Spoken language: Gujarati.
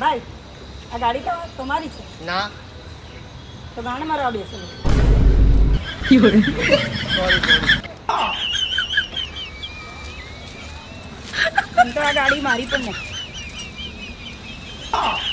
ભાઈ આ ગાડી તો તમારી છે ના તો ગાડી મારવા બેસો સોરી તો આ ગાડી મારી પણ નહીં